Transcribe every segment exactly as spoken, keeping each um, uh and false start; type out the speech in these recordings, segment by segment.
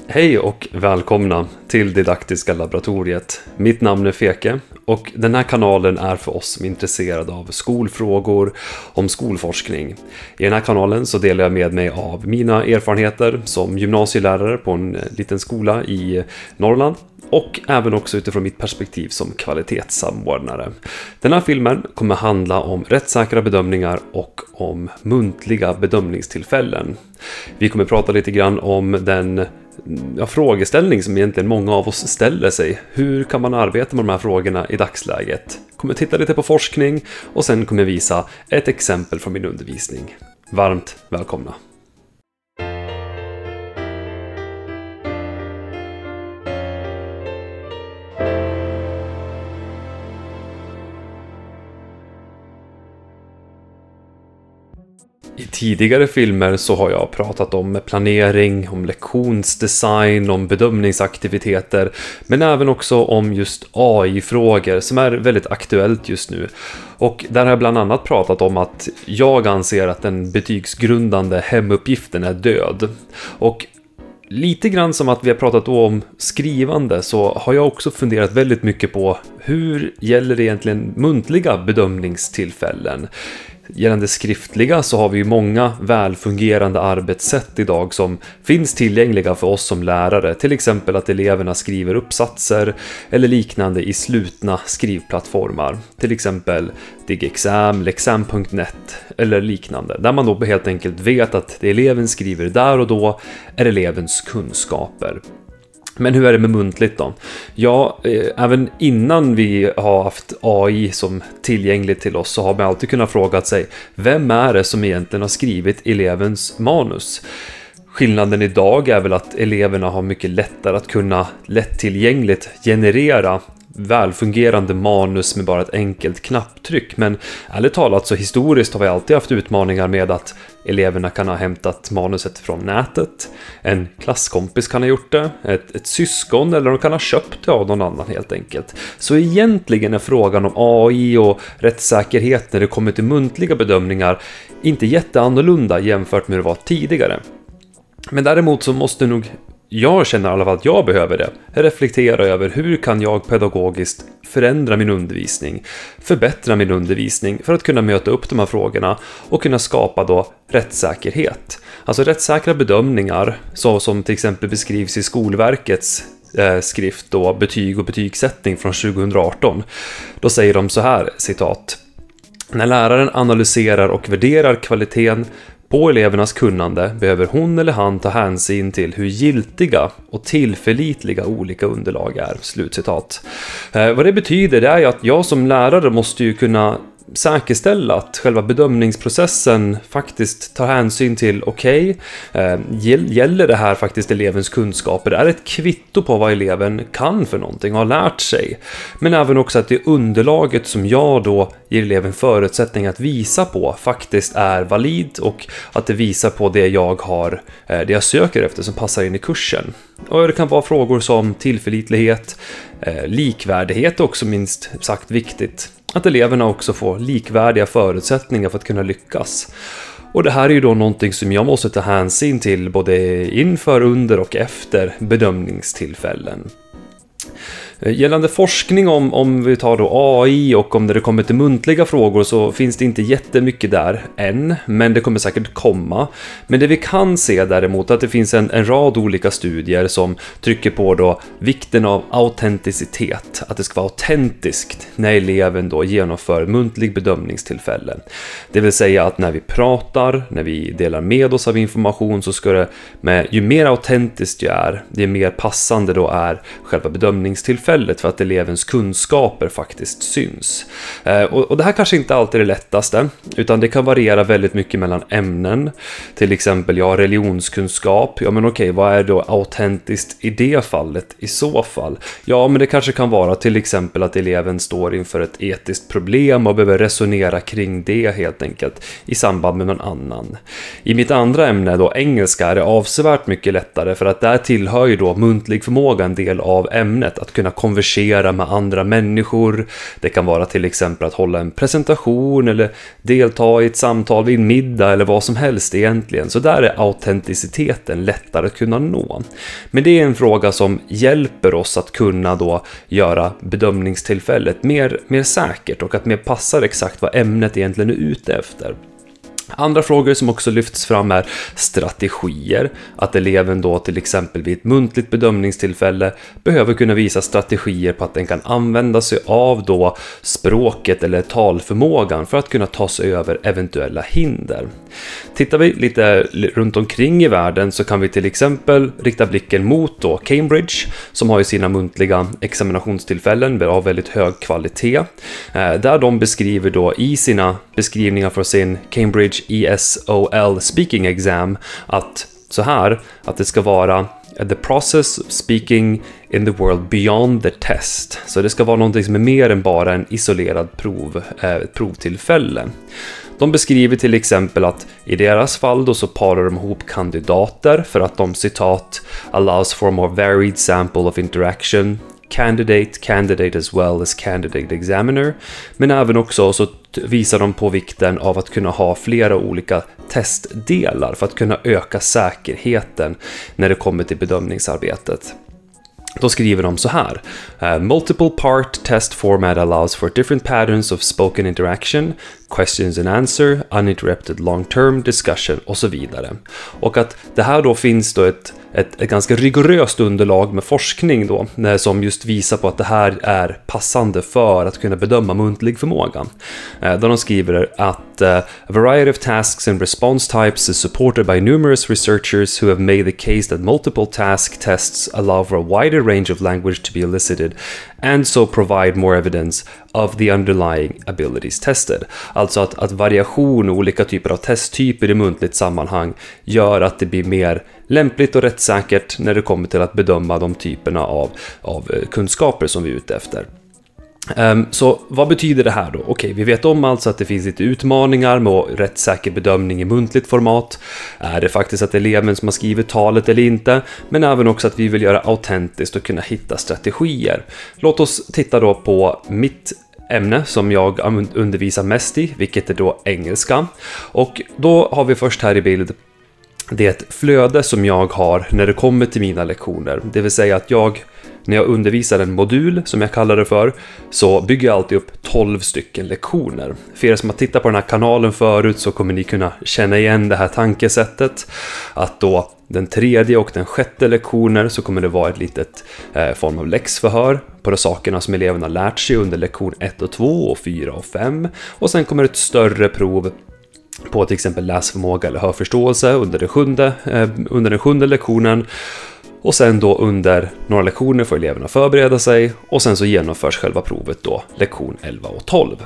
Hej och välkomna till Didaktiska laboratoriet. Mitt namn är Feke och den här kanalen är för oss som är intresserade av skolfrågor, om skolforskning. I den här kanalen så delar jag med mig av mina erfarenheter som gymnasielärare på en liten skola i Norrland och även också utifrån mitt perspektiv som kvalitetssamordnare. Den här filmen kommer handla om rättssäkra bedömningar och om muntliga bedömningstillfällen. Vi kommer prata lite grann om den ja, frågeställning som egentligen många av oss ställer sig. Hur kan man arbeta med de här frågorna i dagsläget? Kommer titta lite på forskning och sen kommer visa ett exempel från min undervisning. Varmt välkomna! I tidigare filmer så har jag pratat om planering, om lektionsdesign, om bedömningsaktiviteter, men även också om just A I-frågor som är väldigt aktuellt just nu. Och där har jag bland annat pratat om att jag anser att den betygsgrundande hemuppgiften är död. Och lite grann som att vi har pratat om skrivande så har jag också funderat väldigt mycket på hur gäller det egentligen muntliga bedömningstillfällen. Gällande skriftliga så har vi ju många välfungerande arbetssätt idag som finns tillgängliga för oss som lärare. Till exempel att eleverna skriver uppsatser eller liknande i slutna skrivplattformar. Till exempel Digexam, Lexam punkt net eller liknande. Där man då helt enkelt vet att det eleven skriver där och då är elevens kunskaper. Men hur är det med muntligt då? Ja, eh, även innan vi har haft A I som tillgängligt till oss så har man alltid kunnat fråga sig vem är det som egentligen har skrivit elevens manus? Skillnaden idag är väl att eleverna har mycket lättare att kunna lättillgängligt generera välfungerande manus med bara ett enkelt knapptryck. Men ärligt talat så historiskt har vi alltid haft utmaningar med att eleverna kan ha hämtat manuset från nätet. En klasskompis kan ha gjort det, ett, ett syskon eller de kan ha köpt det av någon annan helt enkelt. Så egentligen är frågan om A I och rättssäkerhet när det kommer till muntliga bedömningar inte jätteannorlunda jämfört med hur det var tidigare. Men däremot så måste nog jag känner i alla fall att jag behöver det. Reflektera över hur kan jag pedagogiskt förändra min undervisning, förbättra min undervisning för att kunna möta upp de här frågorna och kunna skapa då rättssäkerhet. Alltså rättssäkra bedömningar så som till exempel beskrivs i Skolverkets eh, skrift då Betyg och betygssättning från tjugohundraarton. Då säger de så här, citat: när läraren analyserar och värderar kvaliteten på elevernas kunnande behöver hon eller han ta hänsyn till hur giltiga och tillförlitliga olika underlag är. Slutcitat. Eh, vad det betyder det är ju att jag som lärare måste ju kunna säkerställa att själva bedömningsprocessen faktiskt tar hänsyn till okej, okay, eh, gäller det här faktiskt elevens kunskaper? Det är ett kvitto på vad eleven kan för någonting och har lärt sig. Men även också att det underlaget som jag då ger eleven förutsättning att visa på faktiskt är valid och att det visar på det jag har, eh, det jag söker efter som passar in i kursen. Och det kan vara frågor som tillförlitlighet, eh, likvärdighet också minst sagt viktigt. Att eleverna också får likvärdiga förutsättningar för att kunna lyckas. Och det här är ju då någonting som jag måste ta hänsyn till både inför, under och efter bedömningstillfällen. Gällande forskning om, om vi tar då A I och om det kommer till muntliga frågor så finns det inte jättemycket där än, men det kommer säkert komma. Men det vi kan se däremot är att det finns en, en rad olika studier som trycker på då vikten av autenticitet, att det ska vara autentiskt när eleven då genomför muntlig bedömningstillfällen. Det vill säga att när vi pratar, när vi delar med oss av information så ska det, med, ju mer autentiskt det är, det mer passande då är själva bedömningstillfällen för att elevens kunskaper faktiskt syns. Eh, och, och det här kanske inte alltid är det lättaste, utan det kan variera väldigt mycket mellan ämnen. Till exempel, ja, religionskunskap. Ja, men okej, vad är då autentiskt i det fallet i så fall? Ja, men det kanske kan vara till exempel att eleven står inför ett etiskt problem och behöver resonera kring det helt enkelt i samband med någon annan. I mitt andra ämne då, engelska, är det avsevärt mycket lättare för att där tillhör ju då muntlig förmåga en del av ämnet att kunna konversera med andra människor. Det kan vara till exempel att hålla en presentation eller delta i ett samtal vid en middag eller vad som helst egentligen. Så där är autenticiteten lättare att kunna nå. Men det är en fråga som hjälper oss att kunna då göra bedömningstillfället mer, mer säkert och att mer passar exakt vad ämnet egentligen är ute efter. Andra frågor som också lyfts fram är strategier, att eleven då till exempel vid ett muntligt bedömningstillfälle behöver kunna visa strategier på att den kan använda sig av då språket eller talförmågan för att kunna ta sig över eventuella hinder. Tittar vi lite runt omkring i världen så kan vi till exempel rikta blicken mot då Cambridge som har ju sina muntliga examinationstillfällen av väldigt hög kvalitet, där de beskriver då i sina beskrivningar för sin Cambridge E S O L Speaking Exam att så här, att det ska vara the process of speaking in the world beyond the test. Så det ska vara någonting som är mer än bara en isolerad prov, eh, provtillfälle. De beskriver till exempel att i deras fall då så parar de ihop kandidater för att de citat allows for a more varied sample of interaction, candidate, candidate as well as candidate examiner, men även också så visar de på vikten av att kunna ha flera olika testdelar för att kunna öka säkerheten när det kommer till bedömningsarbetet. Då skriver de så här: multiple part test format allows for different patterns of spoken interaction, questions and answer, uninterrupted long-term discussion och så vidare. Och att det här då finns då ett, ett, ett ganska rigoröst underlag med forskning då, som just visar på att det här är passande för att kunna bedöma muntlig förmåga. Där de skriver att uh, a variety of tasks and response types is supported by numerous researchers who have made the case that multiple task tests allow for a wider range of language to be elicited and so provide more evidence of the underlying abilities tested. Alltså att, att variation och olika typer av testtyper i muntligt sammanhang gör att det blir mer lämpligt och rättssäkert när det kommer till att bedöma de typerna av, av kunskaper som vi är ute efter. Um, så vad betyder det här då? Okej, okay, vi vet om alltså att det finns lite utmaningar med rättssäker bedömning i muntligt format. Är det faktiskt att eleven som har skrivit talet eller inte? Men även också att vi vill göra autentiskt och kunna hitta strategier. Låt oss titta då på mitt ämne som jag undervisar mest i, vilket är då engelska. Och då har vi först här i bild det är ett flöde som jag har när det kommer till mina lektioner. Det vill säga att jag, när jag undervisar en modul som jag kallar det för, så bygger jag alltid upp tolv stycken lektioner. För er som har tittat på den här kanalen förut så kommer ni kunna känna igen det här tankesättet. Att då den tredje och den sjätte lektioner så kommer det vara ett litet eh, form av läxförhör på de sakerna som eleverna lärt sig under lektion ett och två och fyra och fem. Och sen kommer ett större prov på till exempel läsförmåga eller hörförståelse under den sjunde, eh, under den sjunde lektionen. Och sen då under några lektioner får eleverna förbereda sig och sen så genomförs själva provet då lektion elva och tolv.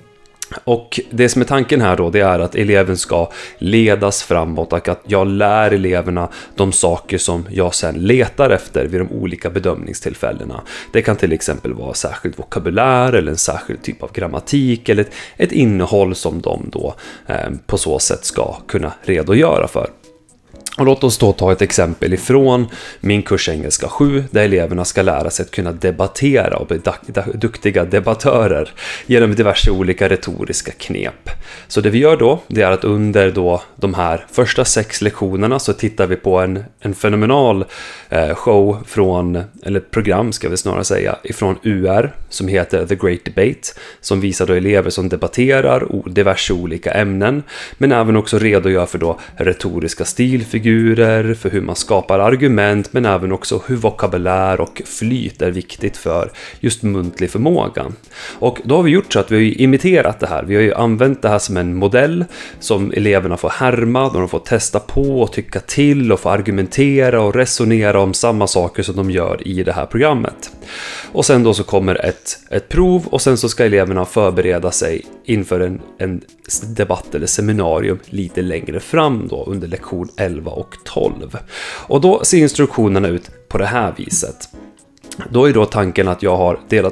Och det som är tanken här då, det är att eleven ska ledas framåt och att jag lär eleverna de saker som jag sen letar efter vid de olika bedömningstillfällena. Det kan till exempel vara särskild vokabulär eller en särskild typ av grammatik eller ett, ett innehåll som de då eh, på så sätt ska kunna redogöra för. Och låt oss då ta ett exempel ifrån min kurs Engelska sju där eleverna ska lära sig att kunna debattera och bli duktiga debattörer genom diverse olika retoriska knep. Så det vi gör då, det är att under då de här första sex lektionerna så tittar vi på en, en fenomenal eh, show från, eller program ska vi snarare säga, ifrån U R som heter The Great Debate, som visar då elever som debatterar diverse olika ämnen, men även också redogör för då retoriska stilfigurer, för hur man skapar argument, men även också hur vokabulär och flyt är viktigt för just muntlig förmåga. Och då har vi gjort så att vi har imiterat det här. Vi har ju använt det här som en modell som eleverna får härma, de får testa på och tycka till och få argumentera och resonera om samma saker som de gör i det här programmet. Och sen då så kommer ett, ett prov och sen så ska eleverna förbereda sig inför en, en debatt eller seminarium lite längre fram då under lektion elva och tolv. Och då ser instruktionerna ut på det här viset. Då är då tanken att jag har delat upp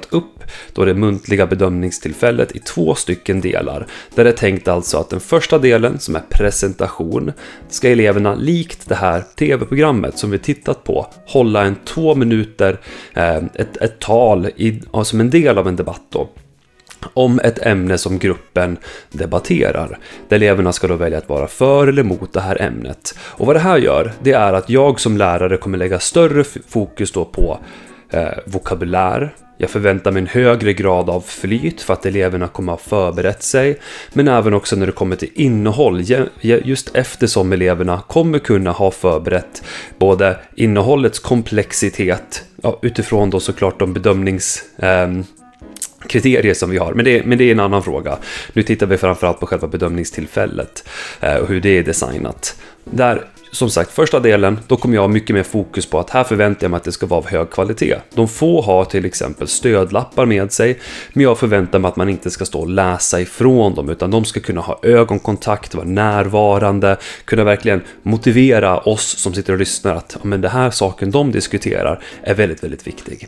upp då det muntliga bedömningstillfället i två stycken delar. Där det är tänkt alltså att den första delen, som är presentation, ska eleverna likt det här tv-programmet som vi tittat på hålla en två minuter eh, ett, ett tal i, ja, som en del av en debatt då, om ett ämne som gruppen debatterar. Där eleverna ska då välja att vara för eller mot det här ämnet. Och vad det här gör, det är att jag som lärare kommer lägga större fokus då på eh, vokabulär. Jag förväntar mig en högre grad av flyt för att eleverna kommer ha förberett sig. Men även också när det kommer till innehåll, just eftersom eleverna kommer kunna ha förberett både innehållets komplexitet, ja, utifrån då såklart de bedömnings... Eh, kriterier som vi har, men det, men det är en annan fråga. Nu tittar vi framförallt på själva bedömningstillfället eh, och hur det är designat. Där, som sagt, första delen, då kommer jag ha mycket mer fokus på att här förväntar jag mig att det ska vara av hög kvalitet. De får ha till exempel stödlappar med sig, men jag förväntar mig att man inte ska stå och läsa ifrån dem, utan de ska kunna ha ögonkontakt, vara närvarande, kunna verkligen motivera oss som sitter och lyssnar att ja, men det här saken de diskuterar är väldigt, väldigt viktig.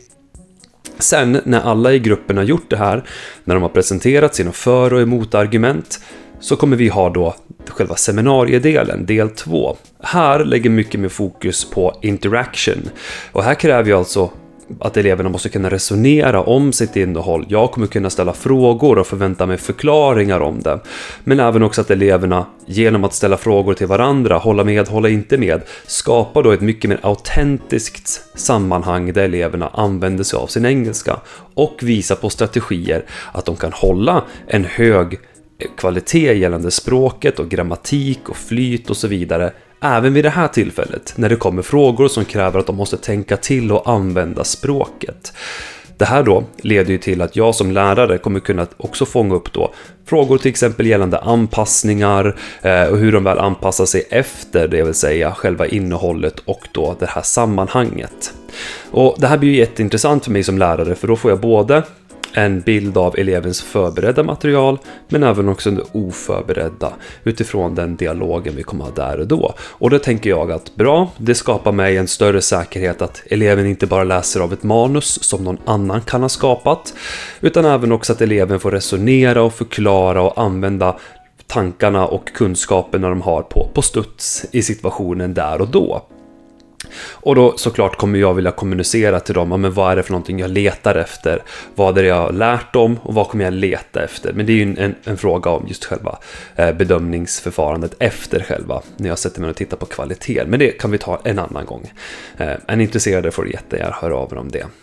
Sen när alla i gruppen har gjort det här, när de har presenterat sina för- och emotargument, så kommer vi ha då själva seminariedelen, del två. Här lägger mycket mer fokus på interaction. Och här kräver jag alltså att eleverna måste kunna resonera om sitt innehåll. Jag kommer kunna ställa frågor och förvänta mig förklaringar om det. Men även också att eleverna genom att ställa frågor till varandra, hålla med, hålla inte med, skapar då ett mycket mer autentiskt sammanhang där eleverna använder sig av sin engelska och visar på strategier att de kan hålla en hög kvalitet gällande språket och grammatik och flyt och så vidare. Även vid det här tillfället, när det kommer frågor som kräver att de måste tänka till och använda språket. Det här då leder ju till att jag som lärare kommer kunna också fånga upp då frågor till exempel gällande anpassningar eh, och hur de väl anpassar sig efter, det vill säga själva innehållet och då det här sammanhanget. Och det här blir ju jätteintressant för mig som lärare, för då får jag både en bild av elevens förberedda material, men även också det oförberedda utifrån den dialogen vi kommer ha där och då. Och då tänker jag att bra, det skapar mig en större säkerhet att eleven inte bara läser av ett manus som någon annan kan ha skapat, utan även också att eleven får resonera och förklara och använda tankarna och kunskaperna de har på, på studs i situationen där och då. Och då såklart kommer jag vilja kommunicera till dem, ja, men vad är det för någonting jag letar efter, vad är det jag har lärt dem och vad kommer jag leta efter. Men det är ju en, en fråga om just själva eh, bedömningsförfarandet efter själva, när jag sätter mig och tittar på kvaliteten. Men det kan vi ta en annan gång. Eh, är ni intresserade får du jättegärna höra av er om det.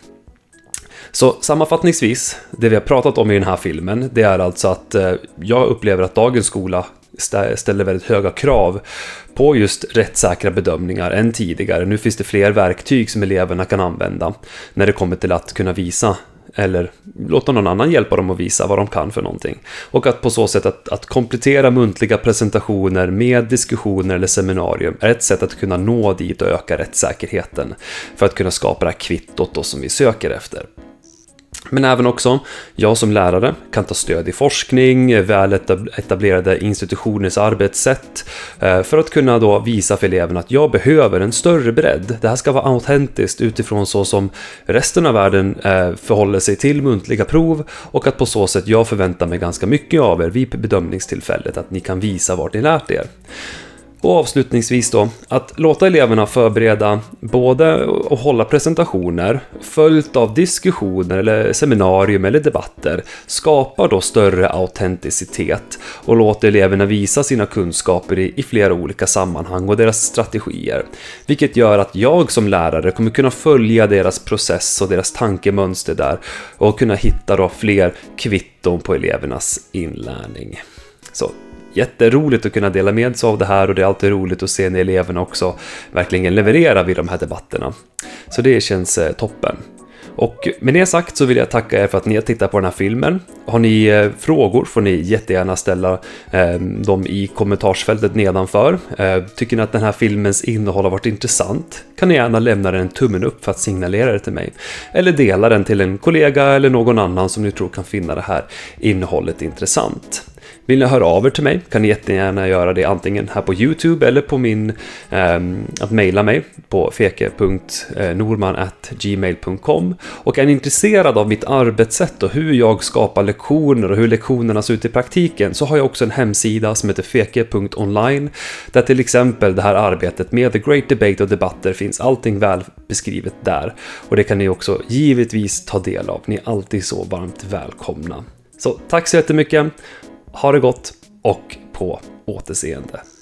Så sammanfattningsvis, det vi har pratat om i den här filmen, det är alltså att eh, jag upplever att dagens skola ställer väldigt höga krav på just rättssäkra bedömningar än tidigare. Nu finns det fler verktyg som eleverna kan använda när det kommer till att kunna visa eller låta någon annan hjälpa dem att visa vad de kan för någonting. Och att på så sätt att, att komplettera muntliga presentationer med diskussioner eller seminarium är ett sätt att kunna nå dit och öka rättssäkerheten för att kunna skapa det här kvittot då som vi söker efter. Men även också, jag som lärare kan ta stöd i forskning, väl etablerade institutioners arbetssätt för att kunna då visa för eleverna att jag behöver en större bredd. Det här ska vara autentiskt utifrån så som resten av världen förhåller sig till muntliga prov, och att på så sätt jag förväntar mig ganska mycket av er vid bedömningstillfället, att ni kan visa vart ni lärt er. Och avslutningsvis då, att låta eleverna förbereda både och hålla presentationer följt av diskussioner eller seminarium eller debatter skapar då större autenticitet och låter eleverna visa sina kunskaper i, i flera olika sammanhang och deras strategier. Vilket gör att jag som lärare kommer kunna följa deras process och deras tankemönster där och kunna hitta då fler kvitton på elevernas inlärning. Så jätteroligt att kunna dela med sig av det här, och det är alltid roligt att se när eleverna också verkligen levererar vid de här debatterna. Så det känns eh, toppen. Och med det sagt så vill jag tacka er för att ni har tittat på den här filmen. Har ni eh, frågor får ni jättegärna ställa eh, dem i kommentarsfältet nedanför. Eh, tycker ni att den här filmens innehåll har varit intressant kan ni gärna lämna den en tummen upp för att signalera det till mig. Eller dela den till en kollega eller någon annan som ni tror kan finna det här innehållet intressant. Vill ni höra av er till mig kan ni jättegärna göra det antingen här på YouTube eller på min eh, att mejla mig på feke punkt norman at gmail punkt com. Och är ni intresserad av mitt arbetssätt och hur jag skapar lektioner och hur lektionerna ser ut i praktiken, så har jag också en hemsida som heter feke punkt online, där till exempel det här arbetet med The Great Debate och debatter finns allting väl beskrivet där. Och det kan ni också givetvis ta del av. Ni är alltid så varmt välkomna. Så tack så jättemycket. Ha det gott och på återseende.